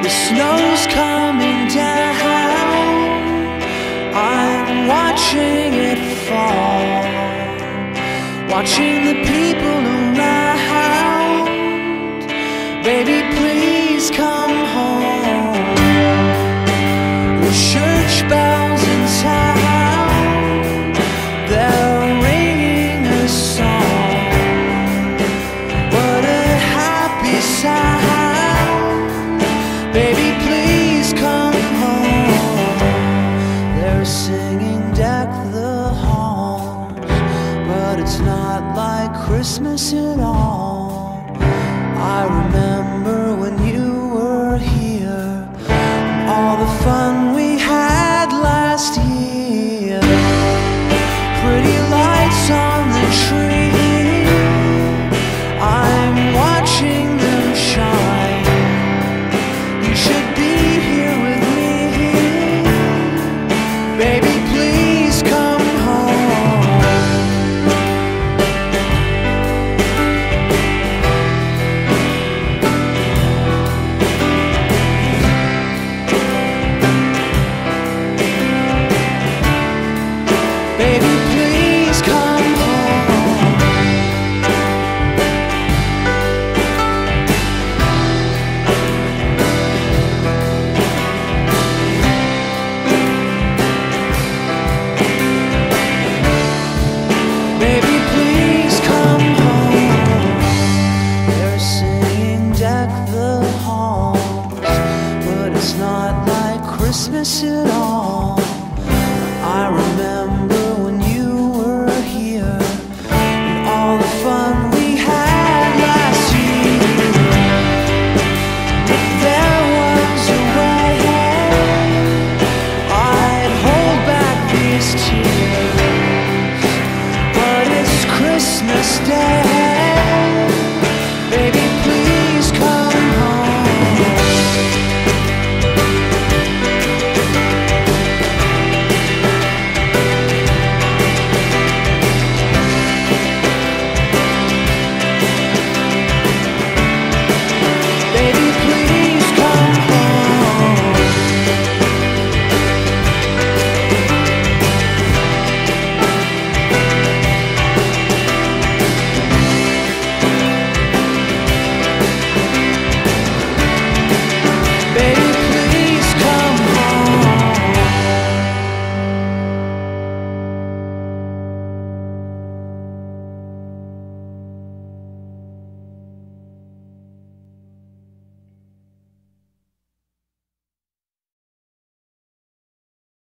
The snow's coming down, I'm watching it fall, watching the people around. Baby, please come home. The church bells in town, they're ringing a song. What a happy sound. Baby, please come home. They're singing Deck the Halls, but it's not like Christmas at all. I remember when you were here, all the fun we had last year. Pretty lights on the tree, I'm watching them shine. You should be here with me. Baby, please come home. Baby, please come home. Baby, please come home. They're singing Deck the Halls, but it's not like Christmas at all.